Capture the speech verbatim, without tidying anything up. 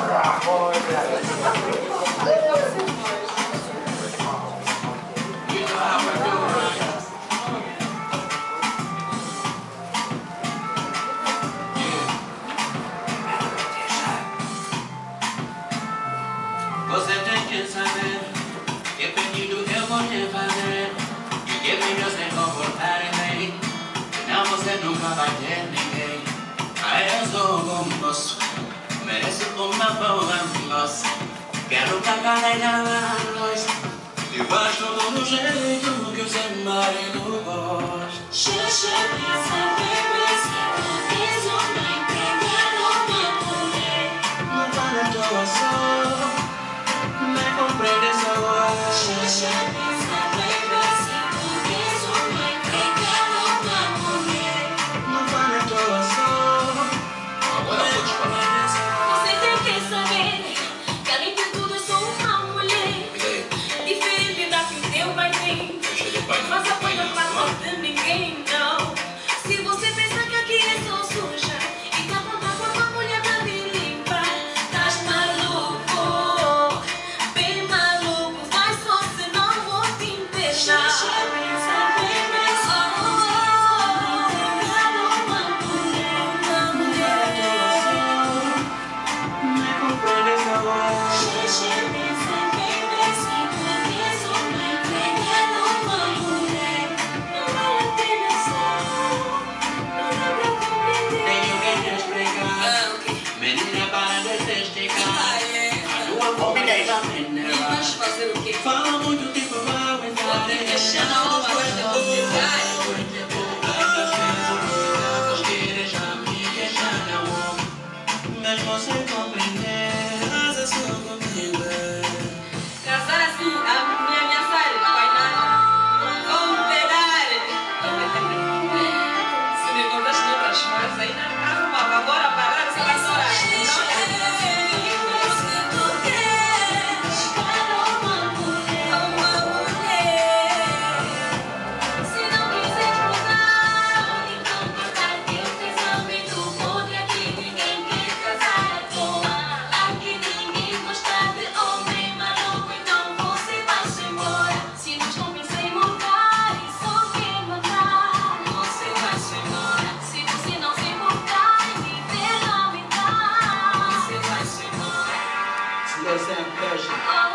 Você tem que saber que pedido eu vou te fazer e que melhor se comportar bem, senão você nunca vai ter ninguém. Ah, eu sou como você, mereço uma boa moça. Quero pagar a luz e gosto do jeito que o seu marido gosta. Deixa eu saber se tu tens uma empregada ou uma mulher. Não vale a tua sorte. Me compreendes agora. Deixa eu saber se tu tens uma empregada ou uma mulher. Não vale a tua sorte. Agora eu vou te falar. Você tem que saber que além de tudo eu sou uma mulher diferente da que o teu pai tem. Mas a pai não passa de ninguém, não. Se você pensa que aqui é só suja e tá contando com uma mulher pra me limpar, tás maluco, bem maluco, mas você não vou te deixar. Deixa eu saber mais uma mulher, uma mulher. Me compreendes agora. Deixa eu saber se tu tens uma empregada ou uma mulher. Não vale a pena só, não dá pra compreender. Tenho que te explicar. Menina, para de testificar. A tua convidada mineral. Mas fazer o quê? Fala muito tempo, vai aguentar. Tem que deixar na hora para depositar. Mas você compreender, mas é só comigo. Casar assim, a minha ameaçar, vai nada. Cooperar. Se me contaste de outras coisas, aí não arrumava. Agora parar, você vai chorar. There's that pressure.